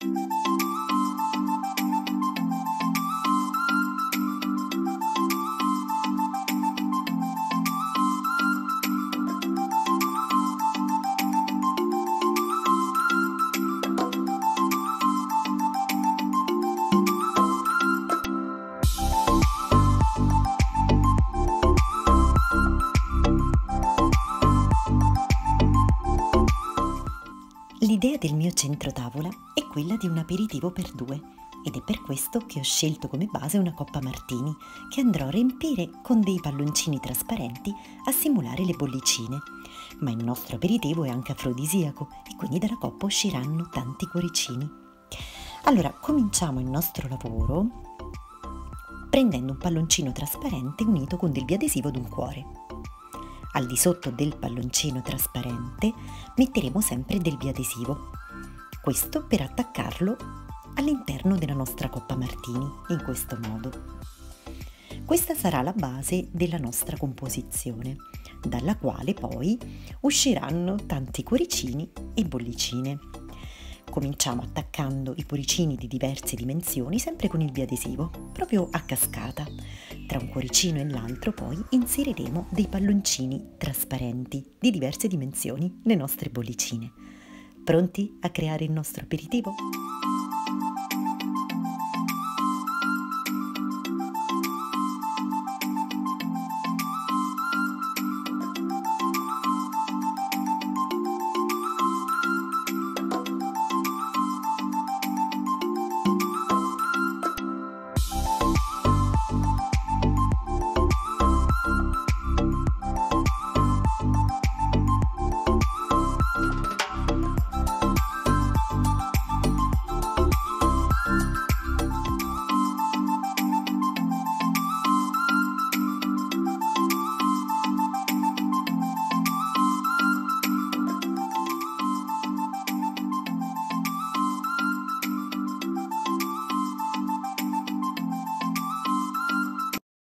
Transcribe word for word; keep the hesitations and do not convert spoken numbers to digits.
L'idea del mio centro tavola è quella di un aperitivo per due ed è per questo che ho scelto come base una coppa martini che andrò a riempire con dei palloncini trasparenti a simulare le bollicine. Ma il nostro aperitivo è anche afrodisiaco e quindi dalla coppa usciranno tanti cuoricini. Allora, cominciamo il nostro lavoro prendendo un palloncino trasparente unito con del biadesivo ad un cuore. Al di sotto del palloncino trasparente metteremo sempre del biadesivo, questo per attaccarlo all'interno della nostra coppa martini, in questo modo. Questa sarà la base della nostra composizione, dalla quale poi usciranno tanti cuoricini e bollicine. Cominciamo attaccando i cuoricini di diverse dimensioni, sempre con il biadesivo, proprio a cascata. Tra un cuoricino e l'altro poi inseriremo dei palloncini trasparenti di diverse dimensioni, le nostre bollicine. Pronti a creare il nostro aperitivo?